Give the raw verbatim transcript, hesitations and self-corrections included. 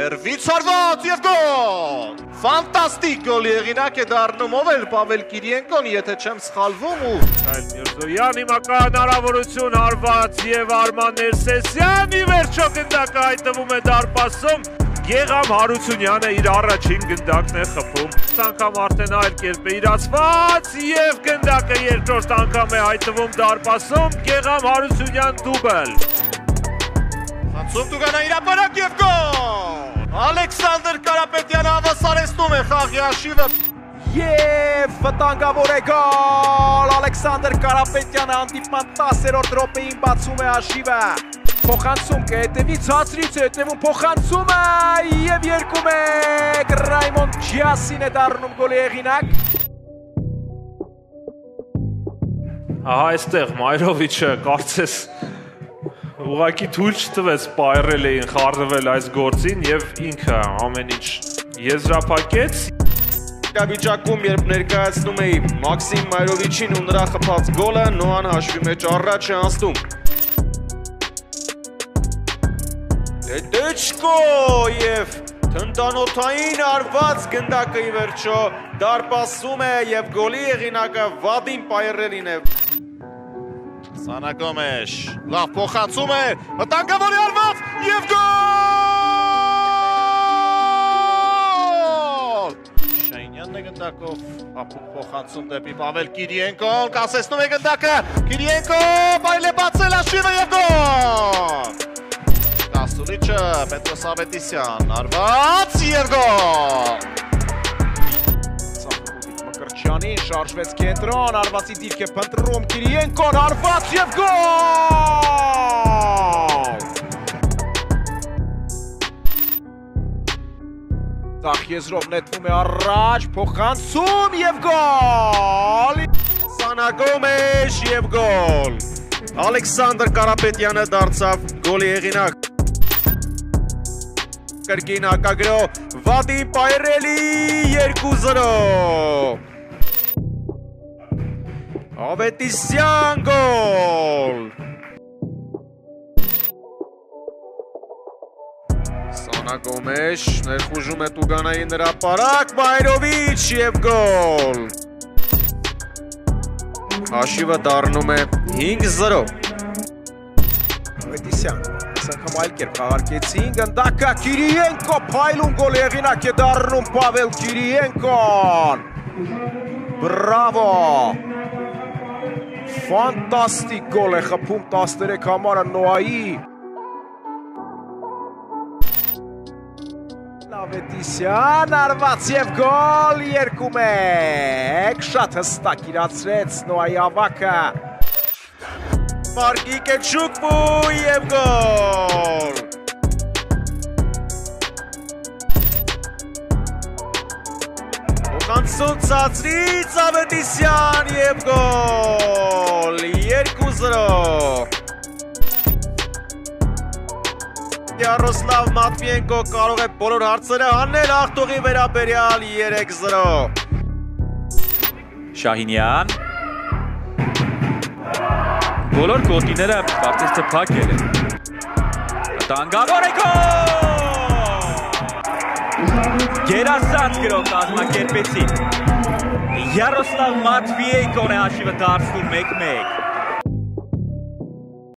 Երվից հարված և գոլ։ Ֆանտաստիկ գոլի հեղինակ է դառնում, ով էր Պավել Կիրիենկոն, եթե չեմ սխալվում ու Միխայել Միրզոյան հիմա հնարավորություն հարված եւ Արման Ներսեսյան ի վերջո գնդակը հայտնվում է դարպասում Գեգամ Հարությունյանը իր առաջին գնդակն է խփում անգամ արդեն այլ կերպ է իրացված եւ գնդակը երկրորդ անգամ է հայտնվում դարպասում Գեգամ Հարությունյան դուբլ Խանցում Տուգանա իրապարակ և գոլ Ալեքսանդր Կարապետյանը հավասարեցնում է խաղի հաշիվը Եվ վտանգավոր է գոլ Ալեքսանդր Կարապետյանը հանդիպման տասերորդ րոպեին բացում է հաշիվը Փոխանցում կհետևի ցածրից հետևում փոխանցումը եւ երկու մեկ Ռայմոն Ջիասին է դառնում գոլի հեղինակ Ահա այստեղ Մայրովիչը կարծես ուղղակի թույլ չտվեց պայռել էին խառնվել այս գործին եւ ինքը ամեն ինչ եզրափակեց Վիճակում երբ ներկայացնում էի Մաքսիմ Մայրովիչին ու նրա խփած գոլը Նոան հաշվի մեջ առաջ է անցնում Դեդեչկո եւ թնդանոթային արված գնդակը ի վերջո դարպասում է եւ գոլի հեղինակը Վադիմ Պայռելին է Սանագոմեշ, լավ փոխանցում է, վտանգավոր է արված և գոլ Շայնյանն է գնդակով, ապուկ փոխանցում դեպի Պավել Կիրիենկոն, կասեցնում է գնդակը, Կիրիենկո, բայլ է բացել հաշիվը և գոլ Կասուլիչը, Պետրոս Ավետիսյան, արված և գոլ Մկրտչյանին շարժվեց կենտրոն, արվածի դիրք է փնտրում Կիրիենկոն, արված և գոլ Տախ եզրով նետվում է առաջ, փոխանցում և գոլ Սանագոմեշ և գոլ Ալեքսանդր Կարապետյանը դարձավ գոլի հեղինակ Կրկին հակագրո Վադիմ Պայռելի երկու զրո Ավետիսյան գոլ Սանագոմեշ ներխուժում է Տուգանայի նրա պարակ Մայրովիչ և գոլ Հաշիվը դառնում է հինգ զրո Ավետիսյան անգամ այլ կերպ խաղարկեցին գնդակը Կիրիենկո փայլուն գոլի հեղինակ է դառնում Պավել Կիրիենկոն Բրավո Ֆանտաստիկ գոլ է խփում տասներեք համարը Նոայի Ավետիսյան արված և գոլ երկու մեկ շատ հստակ իրացրեց Նոայի ավակը Մարգիկ է Չուկվու և գոլ Փոխանցում ցածրից Ավետիսյան և գոլ երկու զրո Յարոսլավ Մատվիենկո կարող է բոլոր հարցերը հանել ախտողի վերաբերյալ երեք զրո Շահինյան Բոլոր գոտիները կարծես թե փակել են Վտանգավոր է գոլ Գերազանց գրող կազմակերպեցին Յարոսլավ Մատվիենկոն է հաշիվը դարձնում մեկ մեկ